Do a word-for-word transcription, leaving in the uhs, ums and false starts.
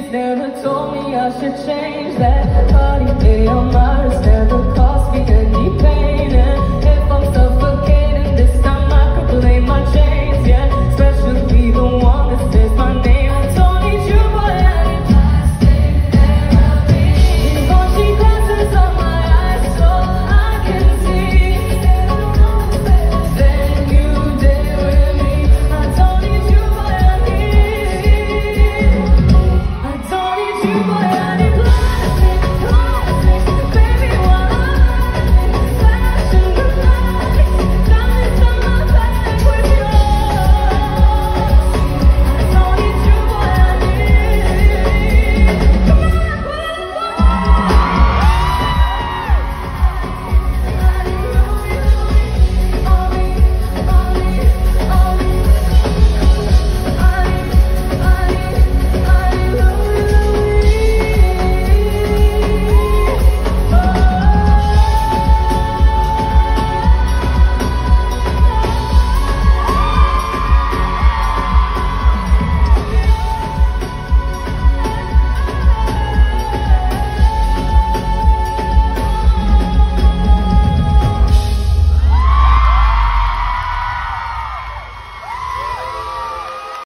never told me I should change. That holiday on my wrist never cost me any pain. And if I'm suffocating this time, I could blame my chains. Yeah, especially the one that says my name. I don't need you, boy, I need plastic therapy. These bunchy glasses on my eyes so I can see. Then you did with me. I don't need you, boy, I need. I don't need you, boy, I need.